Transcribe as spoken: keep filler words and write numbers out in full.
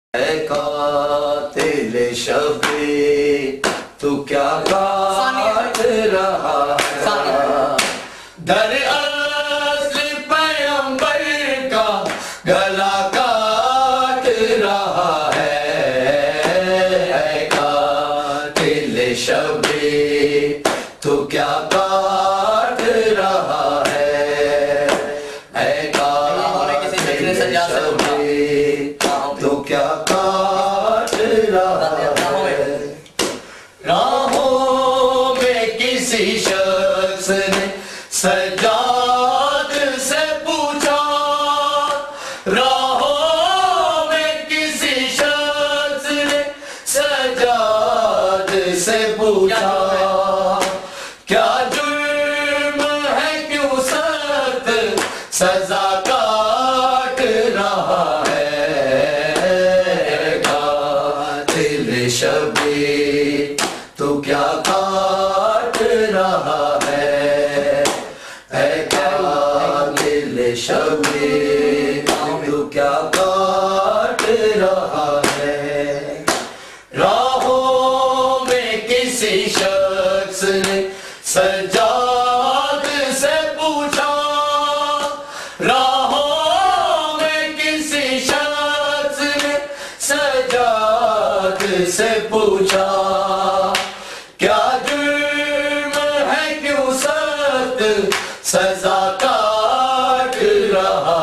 اے قاتل شبیر تو کیا کاٹ رہا ہے، در اصل پیغمبر کا گلا کاٹ رہا ہے۔ اے قاتل شبیر تو کیا کاٹ رہا ہے، اے قاتل شبیر تو کیا کاٹ رہا ہے۔ راہوں میں کسی شخص نے سجاد سے پوچھا، راہوں میں کسی شخص نے سجاد سے پوچھا، کیا جرم ہے کیوں سخت سزا کاٹ رہا ہے، شبیر تو کیا کاٹ رہا ہے، اے قاتل شبیر تو کیا کاٹ رہا ہے۔ راہوں میں کسی شخص نے سجاد سے پوچھا، راہوں میں کسی شخص نے سجاد سے پوچھا، کیا جرم ہے کیوں سخت سزا کاٹ رہا